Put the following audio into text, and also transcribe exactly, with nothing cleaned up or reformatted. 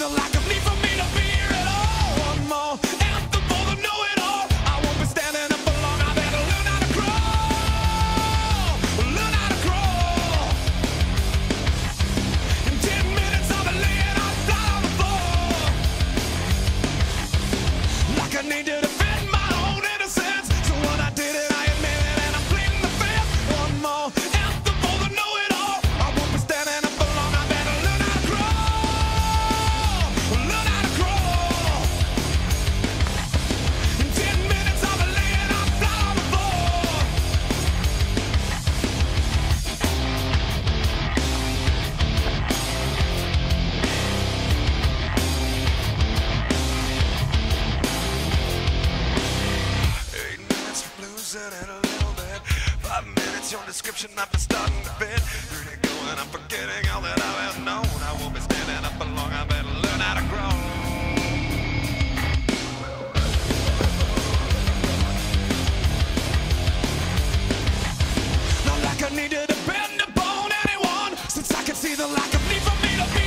the lack of need for me to be here at all. One more anthem for the know-it-all. I won't be standing up for long. I better learn how to crawl, learn how to crawl. In ten minutes I'll be laying out flat on the floor, like I need to defend my own innocence. So when I did it, I admit it, and I'm pleading the fifth. One more anthem for the know-it-all. I won't be standing up for long. I better learn how to crawl, learn how to crawl. In ten minutes I'll be laying out flat on the floor. Eight minutes of losing it a little bit. Five minutes, your description after starting to fit. Three to go and I'm forgetting all that I have known. I won't be standing up for long. I better learn how to grow. Not like I need to depend upon anyone, since I can see the lack of need for me to be